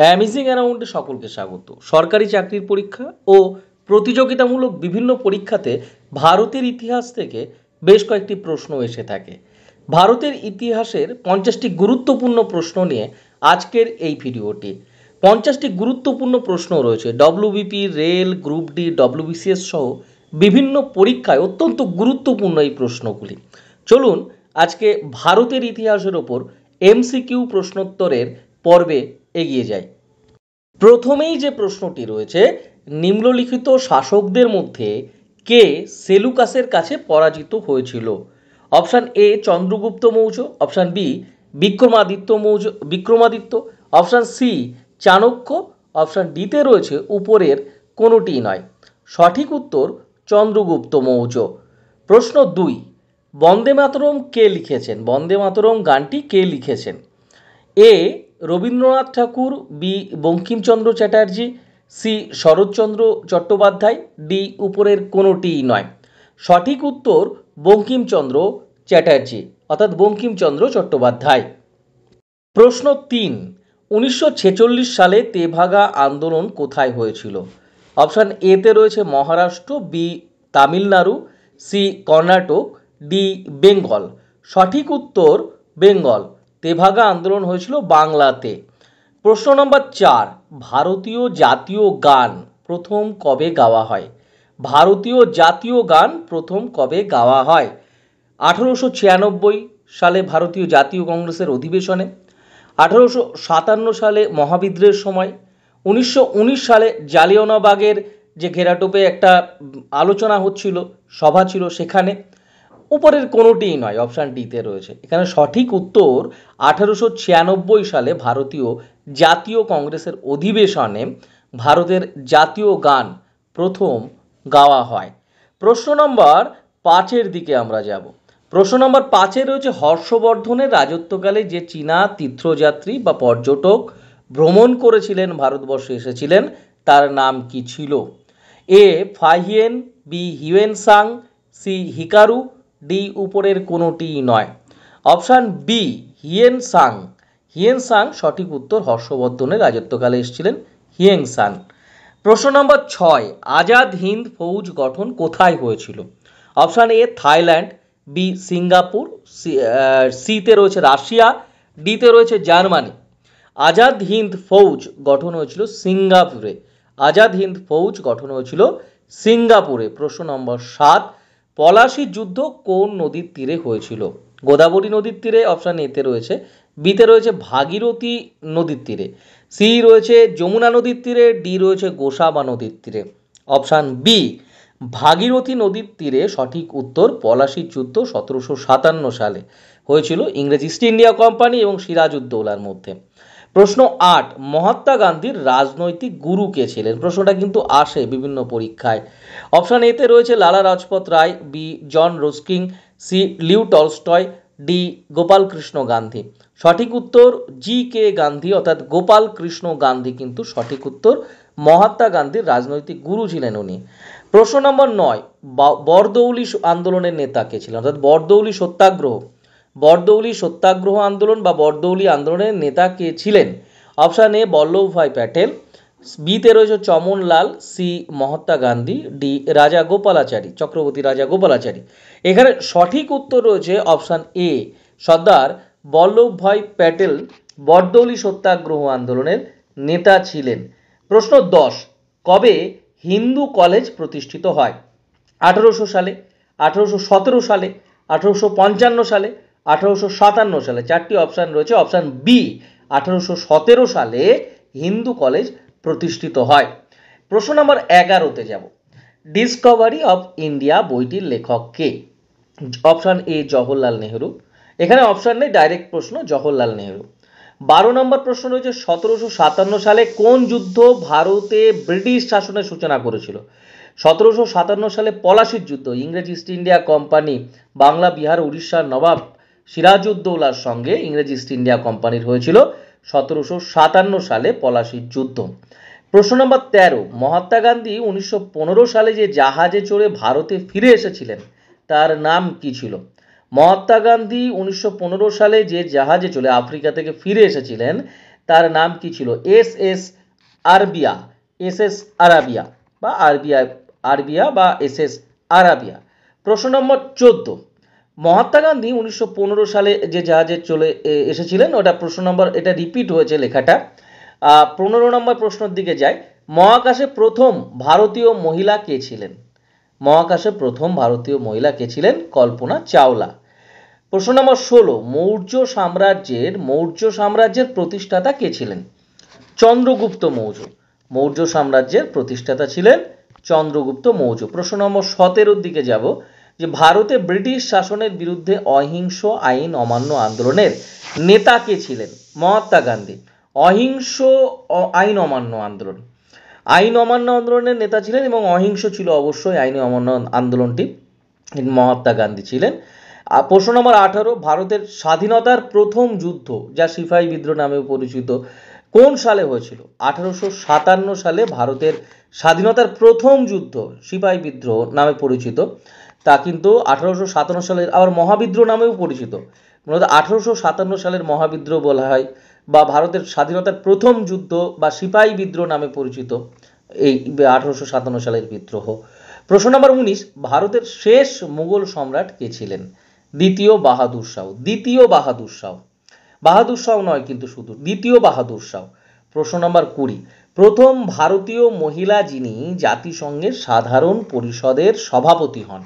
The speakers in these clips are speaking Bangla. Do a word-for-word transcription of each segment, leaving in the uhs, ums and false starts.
অ্যামেজিং অ্যারাউন্ডে সকলকে স্বাগত। সরকারি চাকরির পরীক্ষা ও প্রতিযোগিতামূলক বিভিন্ন পরীক্ষাতে ভারতের ইতিহাস থেকে বেশ কয়েকটি প্রশ্ন এসে থাকে। ভারতের ইতিহাসের পঞ্চাশটি গুরুত্বপূর্ণ প্রশ্ন নিয়ে আজকের এই ভিডিওটি। পঞ্চাশটি গুরুত্বপূর্ণ প্রশ্ন রয়েছে WBP, rail, group D, WBCS সহ বিভিন্ন পরীক্ষায় অত্যন্ত গুরুত্বপূর্ণ এই প্রশ্নগুলি। চলুন আজকে ভারতের ইতিহাসের ওপর এমসিকিউ প্রশ্নোত্তরের পর্বে এগিয়ে যাই। প্রথমেই যে প্রশ্নটি রয়েছে, নিম্নলিখিত শাসকদের মধ্যে কে সেলুকাসের কাছে পরাজিত হয়েছিল? Option A Chandragupta Maurya, option B Vikramaditya Maurya Vikramaditya option C Chanakya, option ডিতে রয়েছে উপরের কোনোটিই নয়। সঠিক উত্তর চন্দ্রগুপ্ত মৌর্য। প্রশ্ন দুই, বন্দে মাতরম কে লিখেছেন? বন্দে মাতরম গানটি কে লিখেছেন? A Rabindranath Tagore, B Bankimchandra Chatterjee, C Saratchandra Chattopadhyay, D উপরের কোনোটিই নয়। সঠিক উত্তর বঙ্কিমচন্দ্র চ্যাটার্জি অর্থাৎ বঙ্কিমচন্দ্র চট্টোপাধ্যায়। প্রশ্ন তিন, উনিশশো ছেচল্লিশ সালে তেভাগা আন্দোলন কোথায় হয়েছিল? অপশান এতে রয়েছে Maharashtra, B Tamil Nadu, C Karnataka, D Bengal. সঠিক উত্তর বেঙ্গল। তেভাগা আন্দোলন হয়েছিল বাংলাতে। প্রশ্ন নম্বর চার, ভারতীয় জাতীয় গান প্রথম কবে গাওয়া হয়? ভারতীয় জাতীয় গান প্রথম কবে গাওয়া হয়? আঠারোশো ছিয়ানব্বই সালে ভারতীয় জাতীয় কংগ্রেসের অধিবেশনে, আঠারোশো সাতান্ন সালে মহাবিদ্রোহের সময়, উনিশশো উনিশ সালে জালিয়ানওয়ালাবাগের যে ঘেরাটোপে একটা আলোচনা হচ্ছিল, সভা ছিল সেখানে, উপরের কোনোটিই নয়। অপশান ডিতে রয়েছে। এখানে সঠিক উত্তর আঠারোশো ছিয়ানব্বই সালে ভারতীয় জাতীয় কংগ্রেসের অধিবেশনে ভারতের জাতীয় গান প্রথম গাওয়া হয়। প্রশ্ন নম্বর পাঁচের দিকে আমরা যাব। প্রশ্ন নম্বর পাঁচে রয়েছে হর্ষবর্ধনের রাজত্বকালে যে চীনা তীর্থযাত্রী বা পর্যটক ভ্রমণ করেছিলেন, ভারতবর্ষে এসেছিলেন, তার নাম কি ছিল? A Fa Hien, B Hiuen Tsang, C Hikaru, D উপরের কোনোটিই নয়। Option B হিয়েনসাং। হিয়েনসাং সঠিক উত্তর। হর্ষবর্ধনের রাজত্বকালে এসেছিলেন হিয়েনসাং। প্রশ্ন নম্বর ছয়, আজাদ হিন্দ ফৌজ গঠন কোথায় হয়েছিল? Option A Thailand, B Singapore, সিতে রয়েছে রাশিয়া, ডিতে রয়েছে জার্মানি। আজাদ হিন্দ ফৌজ গঠন হয়েছিল সিঙ্গাপুরে। আজাদ হিন্দ ফৌজ গঠন হয়েছিল সিঙ্গাপুরে। প্রশ্ন নম্বর সাত, পলাশির যুদ্ধ কোন নদীর তীরে হয়েছিল? গোদাবরী নদীর তীরে, অপশান এতে রয়েছে, বিতে রয়েছে ভাগীরথী নদীর তীরে, সি রয়েছে যমুনা নদীর তীরে, ডি রয়েছে গোসাবা নদীর তীরে। অপশান বি ভাগীরথী নদীর তীরে সঠিক উত্তর। পলাশির যুদ্ধ সতেরোশো সাতান্ন সালে হয়েছিল ইংরেজ ইস্ট ইন্ডিয়া কোম্পানি এবং সিরাজউদ্দৌলার মধ্যে। প্রশ্ন আট, মহাত্মা গান্ধীর রাজনৈতিক গুরু কে ছিলেন? প্রশ্নটা কিন্তু আসে বিভিন্ন পরীক্ষায়। অপশান এতে রয়েছে Lala Lajpat Rai, B John Ruskin, C Leo Tolstoy, D Gopal Krishna Gandhi. সঠিক উত্তর জি কে গান্ধী অর্থাৎ গোপাল কৃষ্ণ গান্ধী কিন্তু সঠিক উত্তর। মহাত্মা গান্ধীর রাজনৈতিক গুরু ছিলেন উনি। প্রশ্ন নম্বর নয়, বরদৌলি আন্দোলনের নেতা কে ছিলেন? অর্থাৎ বরদৌলি সত্যাগ্রহ বরদৌলি সত্যাগ্রহ আন্দোলন বা বরদৌলি আন্দোলনের নেতা কে ছিলেন? অপশান এ বল্লভভাই প্যাটেল, বিতে রয়েছে চমনলাল, সি মহাত্মা গান্ধী, ডি রাজা গোপালাচারী চক্রবর্তী রাজা গোপালাচারী। এখানে সঠিক উত্তর রয়েছে অপশান এ সর্দার বল্লভভাই প্যাটেল বরদৌলি সত্যাগ্রহ আন্দোলনের নেতা ছিলেন। প্রশ্ন দশ, কবে হিন্দু কলেজ প্রতিষ্ঠিত হয়? আঠারোশো সালে, আঠারোশো সতেরো সালে, আঠারোশো পঞ্চান্ন সালে, আঠারোশো সাতান্ন সালে। চারটি অপশান রয়েছে। অপশান বি আঠারোশো সতেরো সালে হিন্দু কলেজ প্রতিষ্ঠিত হয়। প্রশ্ন নম্বর এগারোতে যাব। ডিসকভারি অফ ইন্ডিয়া বইটির লেখক কে? Option A Jawaharlal Nehru. এখানে অপশান নেই, ডাইরেক্ট প্রশ্ন, জওহরলাল নেহেরু। বারো নম্বর প্রশ্ন রয়েছে সতেরোশো সাতান্ন সালে কোন যুদ্ধ ভারতে ব্রিটিশ শাসনের সূচনা করেছিল? সতেরোশো সাতান্ন সালে পলাশির যুদ্ধ। ইংরেজ East India company Bangla, Bihar, উড়িষ্যার নবাব সিরাজউদ্দৌলার সঙ্গে ইংরেজ ইস্ট ইন্ডিয়া কোম্পানির হয়েছিল সতেরোশো সাতান্ন সালে পলাশির যুদ্ধ। প্রশ্ন নম্বর তেরো, মহাত্মা গান্ধী উনিশশো পনেরো সালে যে জাহাজে চড়ে ভারতে ফিরে এসেছিলেন তার নাম কি ছিল? মহাত্মা গান্ধী উনিশশো পনেরো সালে যে জাহাজে চলে আফ্রিকা থেকে ফিরে এসেছিলেন তার নাম কি ছিল? S S Arabia, S S Arabia বা আরবিয়া আরবিয়া বা এস এস আরাবিয়া। প্রশ্ন নম্বর চোদ্দ, মহাত্মা গান্ধী উনিশশো পনেরো সালে যে জাহাজে চলে এসেছিলেন, ওটা প্রশ্ন নম্বর, এটা রিপিট হয়েছে লেখাটা। পনেরো নম্বর প্রশ্নের দিকে যাই। মহাকাশে প্রথম ভারতীয় মহিলা কে ছিলেন? মহাকাশে প্রথম ভারতীয় মহিলা কে ছিলেন? কল্পনা চাওলা। প্রশ্ন নম্বর ষোলো, মৌর্য সাম্রাজ্যের মৌর্য সাম্রাজ্যের প্রতিষ্ঠাতা কে ছিলেন? চন্দ্রগুপ্ত মৌর্য। মৌর্য সাম্রাজ্যের প্রতিষ্ঠাতা ছিলেন চন্দ্রগুপ্ত মৌর্য। প্রশ্ন নম্বর সতেরোর দিকে যাব, যে ভারতে ব্রিটিশ শাসনের বিরুদ্ধে অহিংস আইন অমান্য আন্দোলনের নেতা কে ছিলেন? মহাত্মা গান্ধী। অহিংস আইন অমান্য আন্দোলন, আইন অমান্য আন্দোলনের নেতা ছিলেন এবং অহিংস ছিল অবশ্যই আইন অমান্য আন্দোলনটি, মহাত্মা গান্ধী ছিলেন। প্রশ্ন নম্বর আঠারো, ভারতের স্বাধীনতার প্রথম যুদ্ধ, যা সিপাহী বিদ্রোহ নামে পরিচিত, কোন সালে হয়েছিল? আঠারোশো সাতান্ন সালে ভারতের স্বাধীনতার প্রথম যুদ্ধ, সিপাহী বিদ্রোহ নামে পরিচিত, তা কিন্তু আঠারোশো সাতান্ন সালের আবার মহাবিদ্রোহ নামেও পরিচিত। মূলত আঠারোশো সাতান্ন সালের মহাবিদ্রোহ বলা হয় বা ভারতের স্বাধীনতার প্রথম যুদ্ধ বা সিপাহী বিদ্রোহ নামে পরিচিত এই আঠারোশো সাতান্ন সালের বিদ্রোহ। প্রশ্ন নম্বর উনিশ, ভারতের শেষ মুঘল সম্রাট কে ছিলেন? দ্বিতীয় বাহাদুর শাহ। দ্বিতীয় বাহাদুর শাহ, বাহাদুর শাহ নয় কিন্তু শুধু, দ্বিতীয় বাহাদুর শাহ। প্রশ্ন নম্বর কুড়ি, প্রথম ভারতীয় মহিলা যিনি জাতিসংঘের সাধারণ পরিষদের সভাপতি হন?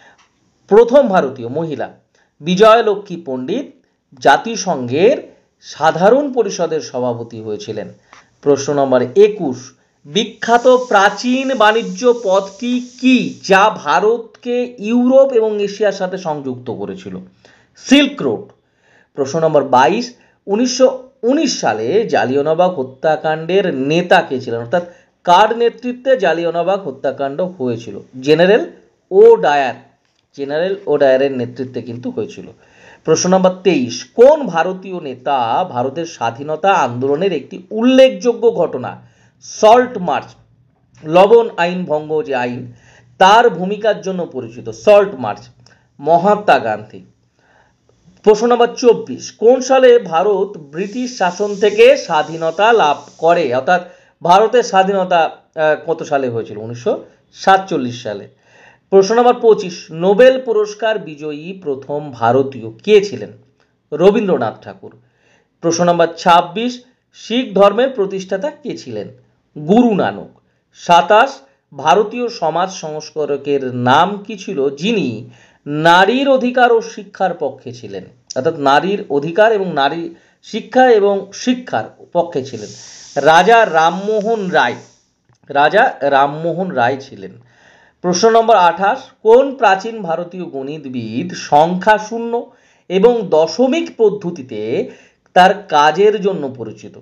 প্রথম ভারতীয় মহিলা বিজয়লক্ষ্মী পণ্ডিত জাতিসংঘের সাধারণ পরিষদের সভাপতি হয়েছিলেন। প্রশ্ন নম্বর একুশ, বিখ্যাত প্রাচীন বাণিজ্য পথটি কি যা ভারতকে ইউরোপ এবং এশিয়ার সাথে সংযুক্ত করেছিল? Silk road. প্রশ্ন নম্বর বাইশ, উনিশশো উনিশ সালে জালিয়ানওয়ালাবাগ হত্যাকাণ্ডের নেতা কে ছিলেন, অর্থাৎ কার নেতৃত্বে জালিয়ানওয়ালাবাগ হত্যাকাণ্ড হয়েছিল? General O Dyer, general O ডায়ারের নেতৃত্বে কিন্তু হয়েছিল। প্রশ্ন নম্বর তেইশ, কোন ভারতীয় নেতা ভারতের স্বাধীনতা আন্দোলনের একটি উল্লেখযোগ্য ঘটনা সল্ট মার্চ, লবণ আইন ভঙ্গ যে আইন, তার ভূমিকার জন্য পরিচিত? Salt march. মহাত্মা গান্ধী। প্রশ্ন নম্বর চব্বিশ, কোন সালে ভারত ব্রিটিশ শাসন থেকে স্বাধীনতা লাভ করে, অর্থাৎ ভারতের স্বাধীনতা কত সালে হয়েছিল? উনিশশো সাতচল্লিশ সালে। প্রশ্ন নম্বর পঁচিশ, নোবেল পুরস্কার বিজয়ী প্রথম ভারতীয় কে ছিলেন? রবীন্দ্রনাথ ঠাকুর। প্রশ্ন নম্বর ছাব্বিশ, শিখ ধর্মের প্রতিষ্ঠাতা কে ছিলেন? গুরু নানক। সাতাশ, ভারতীয় সমাজ সংস্কারকের নাম কি ছিল যিনি নারীর অধিকার ও শিক্ষার পক্ষে ছিলেন, অর্থাৎ নারীর অধিকার এবং নারী শিক্ষা এবং শিক্ষার পক্ষে ছিলেন? রাজা রামমোহন রায়, রাজা রামমোহন রায় ছিলেন। প্রশ্ন নম্বর আঠাশ, কোন প্রাচীন ভারতীয় গণিতবিদ সংখ্যা শূন্য এবং দশমিক পদ্ধতিতে তার কাজের জন্য পরিচিত?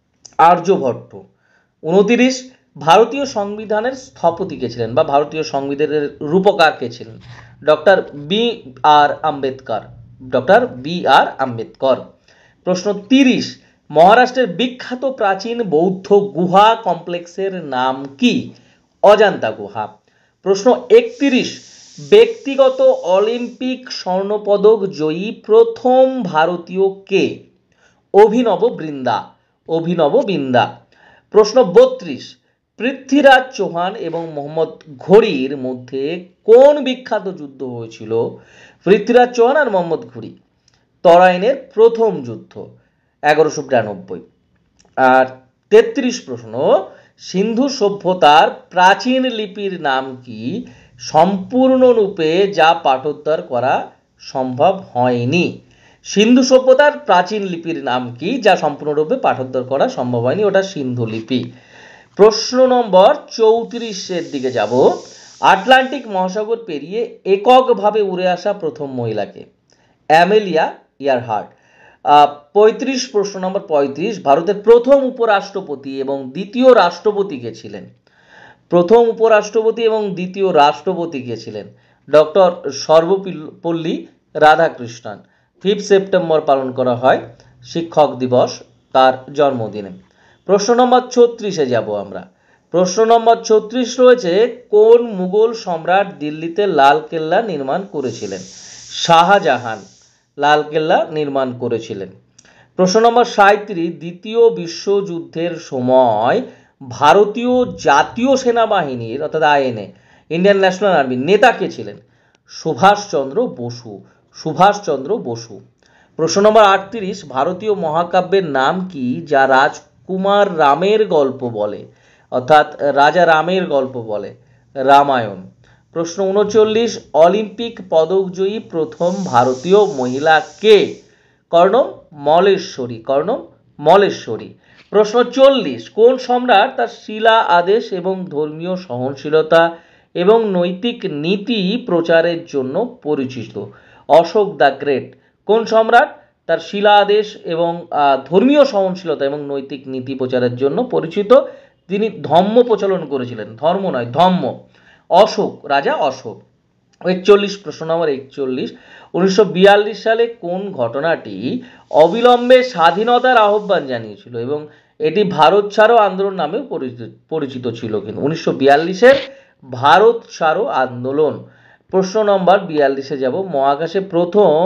আর্যভট্ট। উনতিরিশ, ভারতীয় সংবিধানের স্থপতি কে ছিলেন বা ভারতীয় সংবিধানের রূপকার কে ছিলেন? Doctor B R Ambedkar, doctor B R Ambedkar. প্রশ্ন তিরিশ, মহারাষ্ট্রের বিখ্যাত প্রাচীন বৌদ্ধ গুহা কমপ্লেক্সের নাম কি? অজন্তা গুহা। প্রশ্ন একত্রিশ, ব্যক্তিগত অলিম্পিক স্বর্ণপদক জয়ী প্রথম ভারতীয় কে? অভিনব বিন্দা, অভিনব বিন্দা। প্রশ্ন বত্রিশ, পৃথ্বীরাজ চৌহান এবং মোহাম্মদ ঘুরির মধ্যে কোন বিখ্যাত যুদ্ধ হয়েছিল? পৃথ্বীরাজ চৌহান আর মোহাম্মদ ঘুরি, তরাইনের প্রথম যুদ্ধ, এগারোশো বিরানব্বই। আর তেত্রিশ প্রশ্ন, সিন্ধু সভ্যতার প্রাচীন লিপির নাম কি সম্পূর্ণরূপে যা পাঠোদ্ধার করা সম্ভব হয়নি? সিন্ধু সভ্যতার প্রাচীন লিপির নাম কি যা সম্পূর্ণরূপে পাঠোদ্ধার করা সম্ভব হয়নি? ওটা সিন্ধু লিপি। প্রশ্ন নম্বর চৌত্রিশের দিকে যাব, আটলান্টিক মহাসাগর পেরিয়ে এককভাবে উড়ে আসা প্রথম মহিলাকে? Amelia Earhart. পঁয়ত্রিশ প্রশ্ন নম্বর পঁয়ত্রিশ, ভারতের প্রথম উপরাষ্ট্রপতি এবং দ্বিতীয় রাষ্ট্রপতি কে ছিলেন? প্রথম উপরাষ্ট্রপতি এবং দ্বিতীয় রাষ্ট্রপতি কে ছিলেন? Doctor Sarvepalli Radhakrishnan. Fifth September পালন করা হয় শিক্ষক দিবস, তার জন্মদিনে। প্রশ্ন নম্বর ছত্রিশে যাব আমরা। প্রশ্ন নম্বর ছত্রিশ রয়েছে, কোন মুঘল সম্রাট দিল্লিতে লাল কেল্লা নির্মাণ করেছিলেন? শাহজাহান লাল কেল্লা নির্মাণ করেছিলেন। প্রশ্ন নম্বর সাঁইত্রিশ, দ্বিতীয় বিশ্বযুদ্ধের সময় ভারতীয় জাতীয় সেনাবাহিনীর অর্থাৎ আইএনএ ইন্ডিয়ান ন্যাশনাল আর্মির নেতা কে ছিলেন? সুভাষচন্দ্র বসু। সুভাষচন্দ্র বসু। প্রশ্ন নম্বর আটত্রিশ, ভারতীয় মহাকাব্যের নাম কি যা রাজকুমার রামের গল্প বলে অর্থাৎ রাজা রামের গল্প বলে? রামায়ণ। প্রশ্ন উনচল্লিশ, অলিম্পিক পদকজয়ী প্রথম ভারতীয় মহিলা কে? কর্ণম মলেশ্বরী। কর্ণম মলেশ্বরী। প্রশ্ন চল্লিশ, কোন সম্রাট তার শিলা আদেশ এবং ধর্মীয় সহনশীলতা এবং নৈতিক নীতি প্রচারের জন্য পরিচিত? Ashoka the great. কোন সম্রাট তার শিলা আদেশ এবং ধর্মীয় সহনশীলতা এবং নৈতিক নীতি প্রচারের জন্য পরিচিত? তিনি ধম্ম প্রচলন করেছিলেন, ধর্ম নয় ধম্ম। অশোক, রাজা অশোক। একচল্লিশ, প্রশ্ন নম্বর একচল্লিশ, উনিশশো বিয়াল্লিশ সালে কোন ঘটনাটি অবিলম্বে স্বাধীনতার আহ্বান জানিয়েছিল এবং এটি ভারত ছাড়ো আন্দোলন নামেও পরিচিত ছিল? কিন্তু উনিশশো বিয়াল্লিশের ভারত ছাড়ো আন্দোলন। প্রশ্ন নম্বর বিয়াল্লিশে যাব, মহাকাশে প্রথম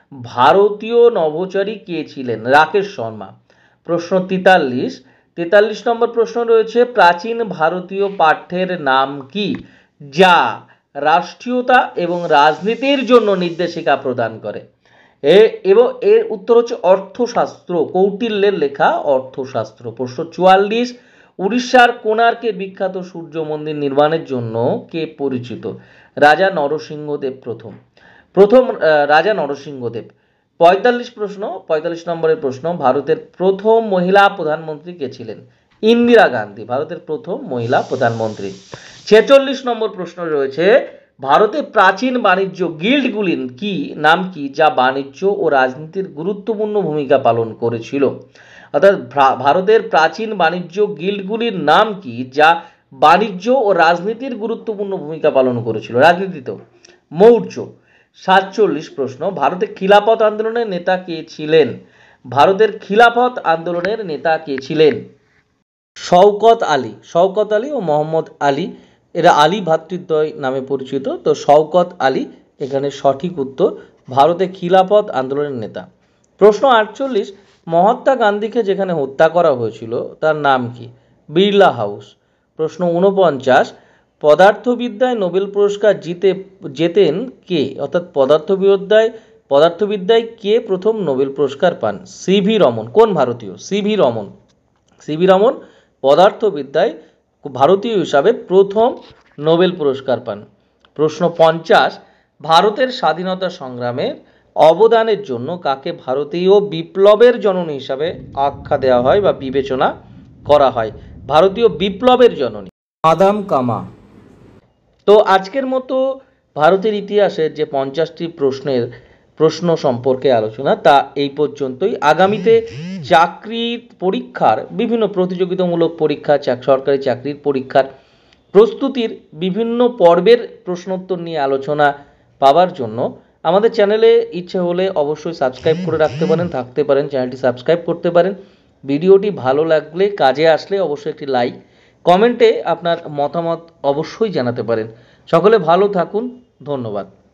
ভারতীয় নভোচারী কে ছিলেন? রাকেশ শর্মা। প্রশ্ন তেতাল্লিশ, তেতাল্লিশ নম্বর প্রশ্ন রয়েছে, প্রাচীন ভারতীয় পাঠ্যের নাম কি যা রাষ্ট্রীয়তা এবং রাজনীতির জন্য নির্দেশিকা প্রদান করে? এ এবং এর উত্তর হচ্ছে অর্থশাস্ত্র, কৌটিল্যের লেখা অর্থশাস্ত্র। প্রশ্ন চুয়াল্লিশ, উড়িষ্যার কোণার্কের বিখ্যাত সূর্য মন্দির নির্মাণের জন্য কে পরিচিত? রাজা নরসিংহদেব প্রথম। প্রথম রাজা নরসিংহদেব। পঁয়তাল্লিশ প্রশ্ন, পঁয়তাল্লিশ নম্বরের প্রশ্ন, ভারতের প্রথম মহিলা প্রধানমন্ত্রী কে ছিলেন? ইন্দিরা গান্ধী, ভারতের প্রথম মহিলা প্রধানমন্ত্রী। ছেচল্লিশ নম্বর প্রশ্ন রয়েছে, ভারতের প্রাচীন বাণিজ্য গিল্ডগুলির কি নাম কি যা বাণিজ্য ও রাজনীতির গুরুত্বপূর্ণ ভূমিকা পালন করেছিল? অর্থাৎ ভারতের প্রাচীন বাণিজ্য গিল্ডগুলির নাম কি যা বাণিজ্য ও রাজনীতির গুরুত্বপূর্ণ ভূমিকা পালন করেছিল? রাজনীতিতেও। মৌর্য। সাতচল্লিশ প্রশ্ন, ভারতের খিলাফত আন্দোলনের নেতা কে ছিলেন? ভারতের খিলাফত আন্দোলনের নেতা কে ছিলেন? শওকত আলী। শওকত আলী ও মোহাম্মদ আলী, এরা আলী ভ্রাতৃদ্বয় নামে পরিচিত। তো শওকত আলী এখানে সঠিক উত্তর, ভারতে খিলাফত আন্দোলনের নেতা। প্রশ্ন আটচল্লিশ, মহাত্মা গান্ধীকে যেখানে হত্যা করা হয়েছিল তার নাম কি? বিড়লা হাউস। প্রশ্ন উনপঞ্চাশ, পদার্থবিদ্যায় নোবেল পুরস্কার জিতে জেতেন কে? অর্থাৎ পদার্থবিদ্যায় পদার্থবিদ্যায় কে প্রথম নোবেল পুরস্কার পান? সিভি রমন। কোন ভারতীয়? সিভি রমন। সিভি রমন পদার্থবিদ্যায় ভারতীয় হিসাবে প্রথম নোবেল পুরস্কার পান। প্রশ্ন পঞ্চাশ, ভারতের স্বাধীনতা সংগ্রামের অবদানের জন্য কাকে ভারতীয় বিপ্লবের জননী হিসাবে আখ্যা দেওয়া হয় বা বিবেচনা করা হয়? ভারতীয় বিপ্লবের জননী মাদাম কামা। তো আজকের মতো ভারতের ইতিহাসের যে পঞ্চাশটি প্রশ্নের প্রশ্ন সম্পর্কে আলোচনা তা এই পর্যন্তই। আগামীতে চাকরির পরীক্ষার বিভিন্ন প্রতিযোগিতামূলক পরীক্ষা, সরকারি চাকরির পরীক্ষার প্রস্তুতির বিভিন্ন পর্বের প্রশ্নোত্তর নিয়ে আলোচনা পাওয়ার জন্য আমাদের চ্যানেলে ইচ্ছে হলে অবশ্যই সাবস্ক্রাইব করে রাখতে পারেন, থাকতে পারেন, চ্যানেলটি সাবস্ক্রাইব করতে পারেন। ভিডিওটি ভালো লাগলে, কাজে আসলে অবশ্যই একটি লাইক, কমেন্টে আপনার মতামত অবশ্যই জানাতে পারেন। সকলে ভালো থাকুন, ধন্যবাদ।